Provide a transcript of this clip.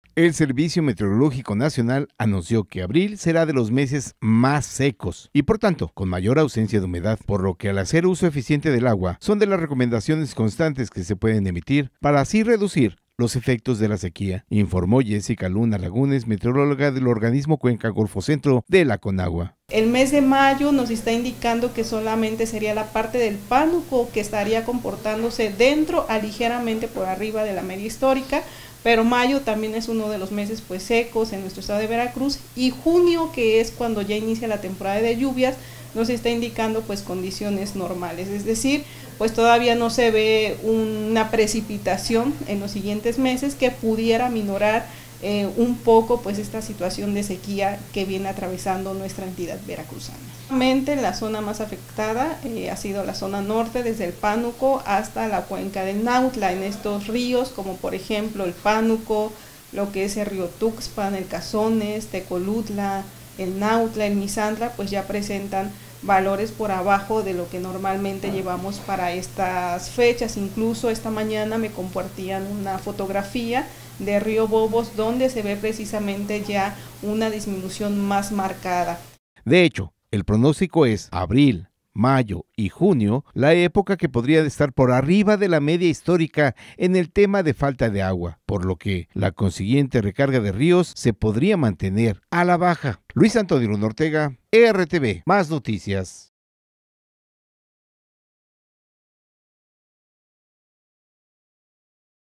El Servicio Meteorológico Nacional anunció que abril será de los meses más secos y por tanto con mayor ausencia de humedad, por lo que al hacer uso eficiente del agua son de las recomendaciones constantes que se pueden emitir para así reducir los efectos de la sequía, informó Jessica Luna Lagunes, meteoróloga del organismo Cuenca Golfo Centro de la Conagua. El mes de mayo nos está indicando que solamente sería la parte del Pánuco que estaría comportándose dentro a ligeramente por arriba de la media histórica, pero mayo también es uno de los meses pues secos en nuestro estado de Veracruz, y junio, que es cuando ya inicia la temporada de lluvias, nos está indicando pues condiciones normales, es decir, pues todavía no se ve una precipitación en los siguientes meses que pudiera minorar un poco pues esta situación de sequía que viene atravesando nuestra entidad veracruzana. La zona más afectada ha sido la zona norte, desde el Pánuco hasta la cuenca del Nautla, en estos ríos como por ejemplo el Pánuco, lo que es el río Tuxpan, el Cazones, Tecolutla, el Nautla, el Misantla, pues ya presentan valores por abajo de lo que normalmente llevamos para estas fechas. Incluso esta mañana me compartían una fotografía de Río Bobos donde se ve precisamente ya una disminución más marcada. De hecho, el pronóstico es abril, mayo y junio, la época que podría estar por arriba de la media histórica en el tema de falta de agua, por lo que la consiguiente recarga de ríos se podría mantener a la baja. Luis Antonio Ortega, RTV, más noticias.